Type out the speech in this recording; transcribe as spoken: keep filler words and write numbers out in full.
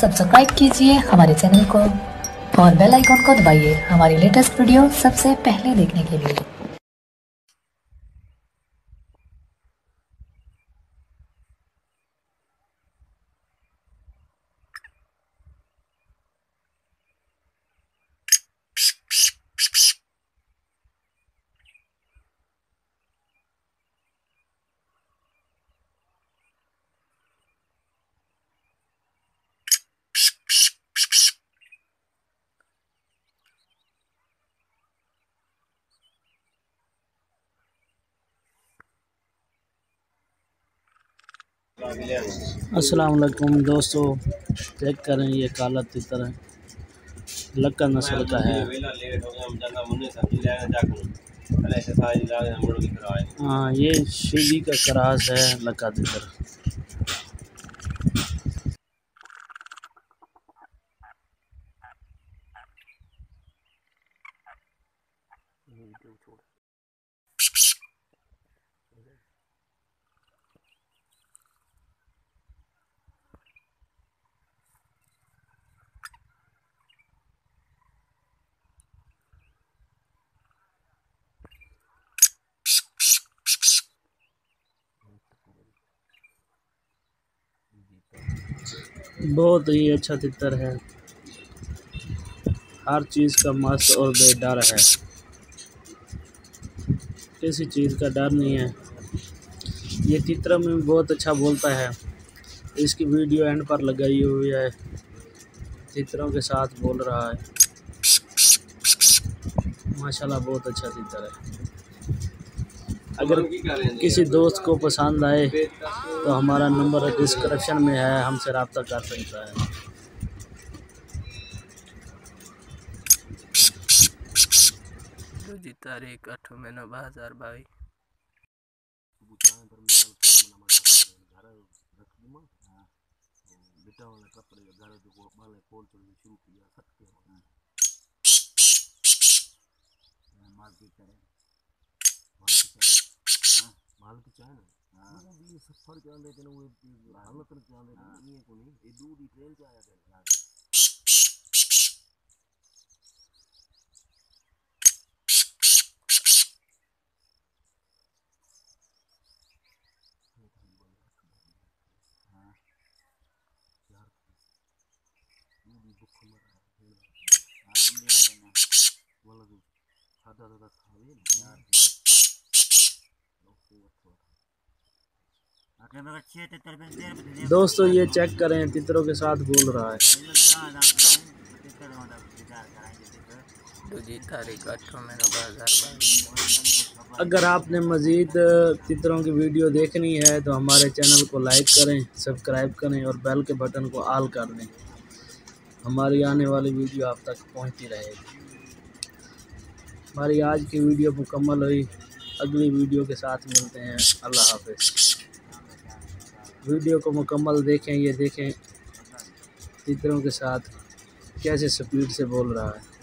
Subscribe कीजिए हमारे channel को और बेल आइकॉन को दबाइए हमारी लेटेस्ट वीडियो सबसे पहले देखने के लिए। अस्सलाम वालेकुम दोस्तों, चेक करें ये काला तितर है, लक्का नस्ल का है। हाँ, ये शीली का क्रास है लक्का तितर। बहुत ही अच्छा तितर है, हर चीज़ का मस्त और बेडर है, किसी चीज़ का डर नहीं है। ये तितर में बहुत अच्छा बोलता है, इसकी वीडियो एंड पर लगाई हुई है, तितरों के साथ बोल रहा है। माशाल्लाह बहुत अच्छा तितर है। अगर किसी दोस्त को पसंद आए तो हमारा नंबर डिस्क्रिप्शन में है, हमसे रब्ता कर सकता है। दूजी तारीख आठों महीना दो हज़ार बाईस। माल की चाय ना वो भी सफर चांदे ते वो हालत चांदे ये को नहीं ये दूध ही ट्रेन से आया था। हां यार दूध भूख मर रहा है हां इंडिया में वाला दूध सादा सादा खावे यार दोस्तों ये चेक करें, तितरों के साथ बोल रहा है। दूजी तारीख आठों महीना दो हज़ार बाईस। अगर आपने मज़ीद तितरों की वीडियो देखनी है तो हमारे चैनल को लाइक करें, सब्सक्राइब करें और बेल के बटन को ऑल कर दें। हमारी आने वाली वीडियो आप तक पहुंचती रहेगी। हमारी आज की वीडियो मुकम्मल हुई, अगली वीडियो के साथ मिलते हैं। अल्लाह हाफ़िज़। वीडियो को मुकम्मल देखें, ये देखें तितरों के साथ कैसे स्पीड से बोल रहा है।